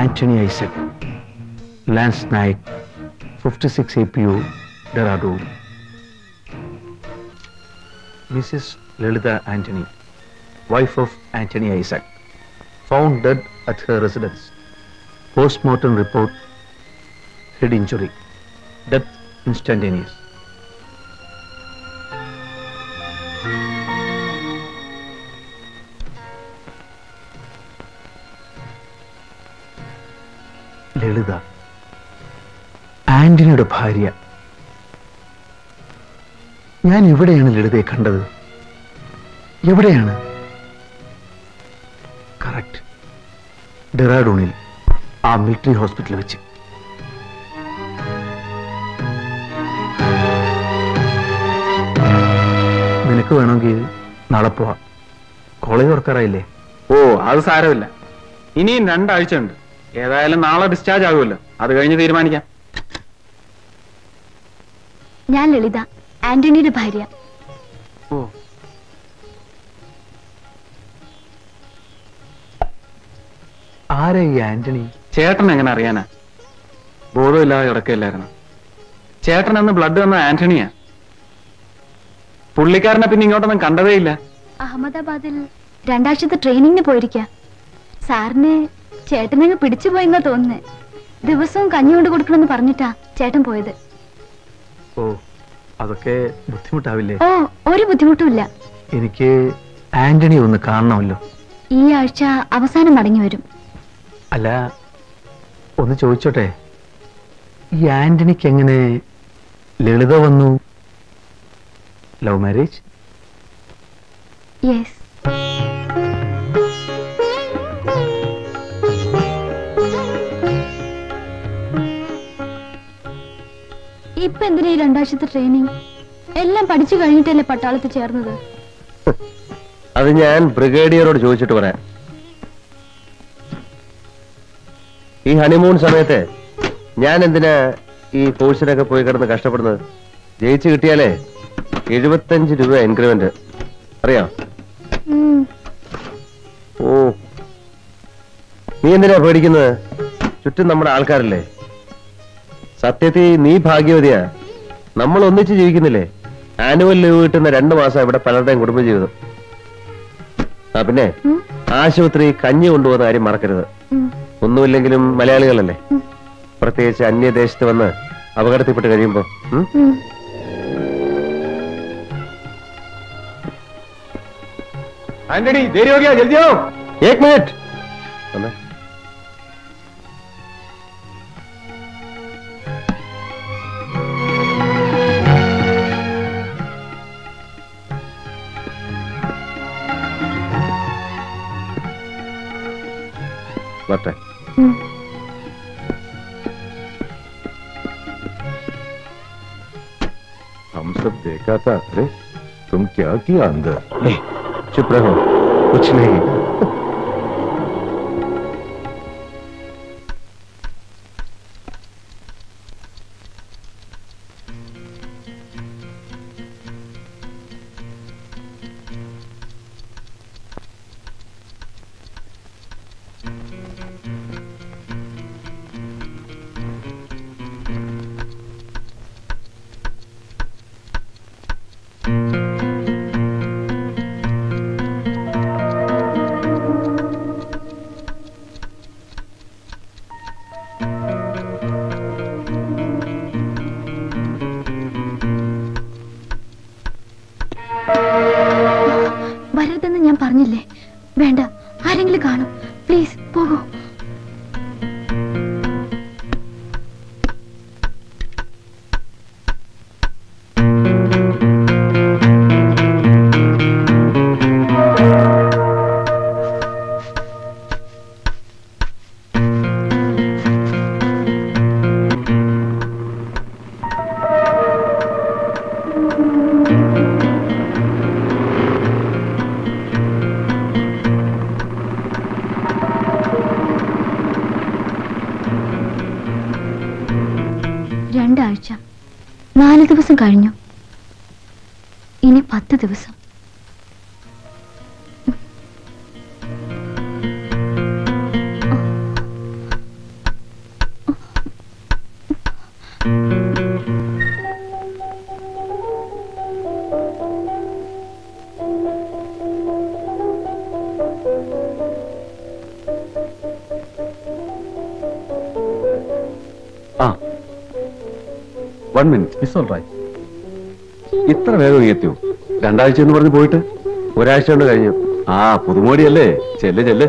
Anthony Isaac, Lance Naik, 56 APU, Dehradun. Mrs. Lalitha Anthony, wife of Anthony Isaac, found dead at her residence. Post-mortem report, head injury, death instantaneous. ലളിത, ആന്റണിയുടെ ഭാര്യ. ഞാൻ എവിടെയാണ് ലളിതയെ കണ്ടത്? എവിടെയാണ്? Correct, ഡെറാഡൂണിൽ, ആ military ഹോസ്പിറ്റലിൽ വെച്ച്. നിനക്ക് വേണമെങ്കിൽ നാളെ പോവാം. കോളേജ് തുറക്കാറായില്ലേ? ഓ, അത് സാരമില്ല. ഇനിയും 2 ആഴ്ച ഉണ്ട്. ഏതായാലും നാളെ ഡിസ്ചാർജ് ആകുമല്ലോ, അത് കഴിഞ്ഞ് തീരുമാനിക്കാം. ഞാൻ ലളിത, ആന്റണിയുടെ ഭാര്യ. ഓ, ആരാ ഈ ആന്റണി? ചേട്ടൻ എങ്ങനെ അറിയാനാ? ബോധമില്ലാതെ കിടക്കില്ലായിരുന്നു. ചേട്ടൻ അന്ന് ബ്ലഡ് വന്ന ആന്റണിയാ. പുള്ളിക്കാരനെ പിന്നെ ഇങ്ങോട്ടൊന്നും കണ്ടതേ ഇല്ല. അഹമ്മദാബാദിൽ 2 ആഴ്ചത്തെ ട്രെയിനിങ്ങിന് പോയിരിക്കാം. സാറിനെ ചേട്ടനങ്ങ് പിടിച്ചുപോയെന്നാ തോന്നുന്നേ. ദിവസവും കഞ്ഞി കൊണ്ട് കൊടുക്കണമെന്ന് പറഞ്ഞിട്ടാ ചേട്ടൻ പോയത്. ഓ, അതൊക്കെ ബുദ്ധിമുട്ടാവില്ലേ? ഓ, ഒരു ബുദ്ധിമുട്ടുമില്ല. എനിക്ക് ആന്റണി ഒന്ന് കാണണമല്ലോ. ഈ ആഴ്ച അവസാനം മടങ്ങി വരും. അല്ല, ഒന്ന് ചോദിച്ചോട്ടെ, ഈ ആന്റണിക്ക് എങ്ങനെ ലളിത വന്നു? Love marriage? യെസ്. ഇപ്പൊ എന്തിനാ ഈ 2 ആഴ്ചത്തെ ട്രെയിനിങ്? എല്ലാം പഠിച്ചു കഴിഞ്ഞിട്ടല്ലേ പട്ടാളത്തിൽ ചേർന്നത്? അത് ഞാൻ ബ്രിഗേഡിയറോട് ചോദിച്ചിട്ട് പറയാം. ഈ ഹണിമൂൺ സമയത്ത് ഞാൻ എന്തിനാ ഈ കോഴ്സിനൊക്കെ പോയി കിടന്ന് കഷ്ടപ്പെടുന്നത്? ജയിച്ചു കിട്ടിയാലേ 75 രൂപ ഇൻക്രിമെന്റ്, അറിയാം? ഓ, നീ എന്തിനാ പേടിക്കുന്നത്? ചുറ്റും നമ്മുടെ ആൾക്കാരല്ലേ. സത്യത്തിൽ നീ ഭാഗ്യവതിയാ. നമ്മൾ ഒന്നിച്ച് ജീവിക്കുന്നില്ലേ? ആനുവൽ ലീവ് കിട്ടുന്ന 2 മാസം ഇവിടെ പലരുടെയും കുടുംബജീവിതം. ആ, പിന്നെ ആശുപത്രി കഞ്ഞി കൊണ്ടുപോകുന്ന കാര്യം മറക്കരുത്. ഒന്നുമില്ലെങ്കിലും മലയാളികളല്ലേ, പ്രത്യേകിച്ച് അന്യദേശത്ത് വന്ന് അപകടത്തിൽപ്പെട്ട് കഴിയുമ്പോ. ആന്റണി, ദേരി ഹോ ഗയാ, ജൽദി ആओ. 1 മിനിറ്റ്. बता। हम सब देखा था। अरे तुम क्या किया अंदर? चुप रहो, कुछ नहीं। കഴിഞ്ഞു. ഇനി 10 ദിവസം. ആ 1 minute. It's all right. ഇത്ര വേഗം എത്തിയോ? 2 ആഴ്ച എന്ന് പറഞ്ഞ് പോയിട്ട് ഒരാഴ്ച കൊണ്ട് കഴിഞ്ഞു. ആ പുതുമോടിയല്ലേ, ചെല്ല് ചെല്ല്.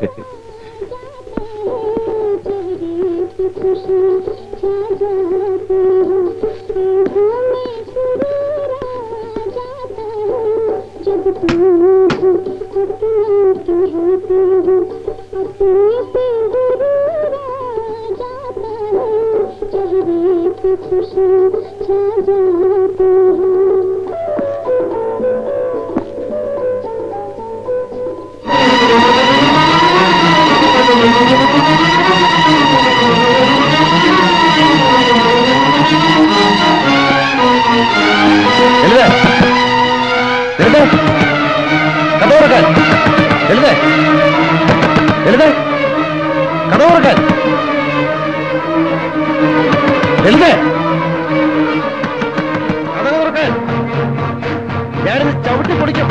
ഞാനിത് ചവിട്ടി പൊടിക്കും.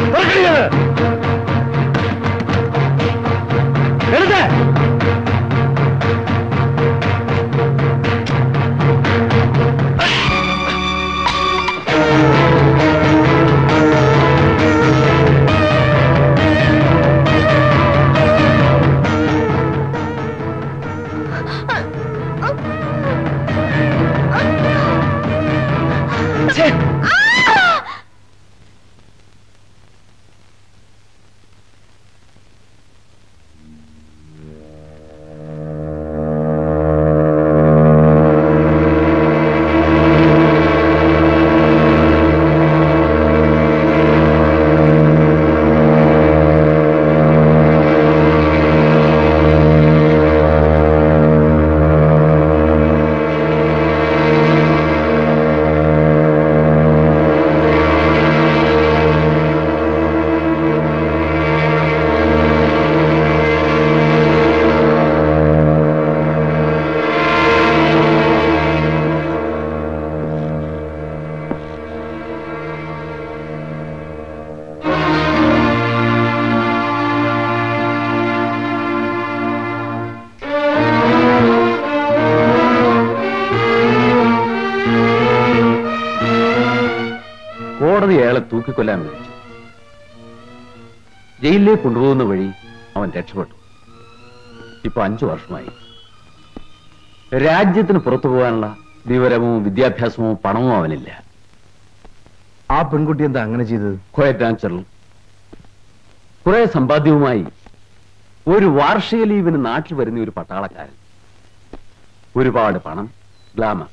കോടതി അയാളെ തൂക്കിക്കൊല്ലാൻ വിളിച്ചു. ജയിലിലേക്ക് കൊണ്ടുപോകുന്ന വഴി അവൻ രക്ഷപ്പെട്ടു. ഇപ്പൊ 5 വർഷമായി. രാജ്യത്തിന് പുറത്തു പോകാനുള്ള വിവരമോ വിദ്യാഭ്യാസമോ പണമോ അവനില്ല. ആ പെൺകുട്ടി എന്താ അങ്ങനെ ചെയ്തത്? Quite natural. കുറെ സമ്പാദ്യവുമായി ഒരു വാർഷിക ലീവിന് നാട്ടിൽ വരുന്ന ഒരു പട്ടാളക്കാരൻ. ഒരുപാട് പണം, ഗ്ലാമർ,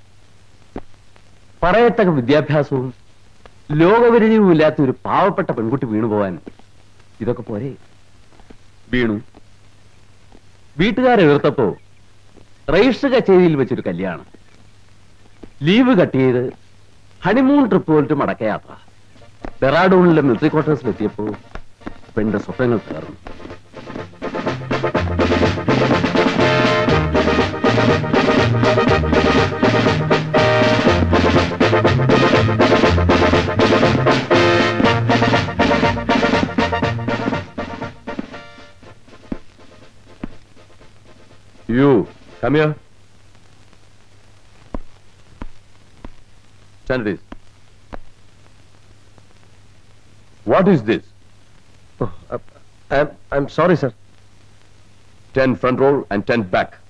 പറയത്തക്ക വിദ്യാഭ്യാസവും ലോകപരിചയവും ഇല്ലാത്ത ഒരു പാവപ്പെട്ട പെൺകുട്ടി വീണുപോവാൻ ഇതൊക്കെ പോരെ? വീണു. വീട്ടുകാരെ എതിർത്തപ്പോ രജിസ്റ്റർ കച്ചേരിയിൽ വെച്ചൊരു കല്യാണം, ലീവ് കട്ട് ചെയ്ത് ഹണിമൂൺ ട്രിപ്പ് പോയിട്ട് മടക്കയാത്ര. ഡെറാഡൂണിലെ മിലിറ്ററി ക്വാർട്ടേഴ്സിലെത്തിയപ്പോ പെണ്ണിന്റെ സ്വപ്നങ്ങൾ തകർന്നു. You, come here. Stand this. What is this? Oh, I'm sorry, sir. 10 front row and 10 back.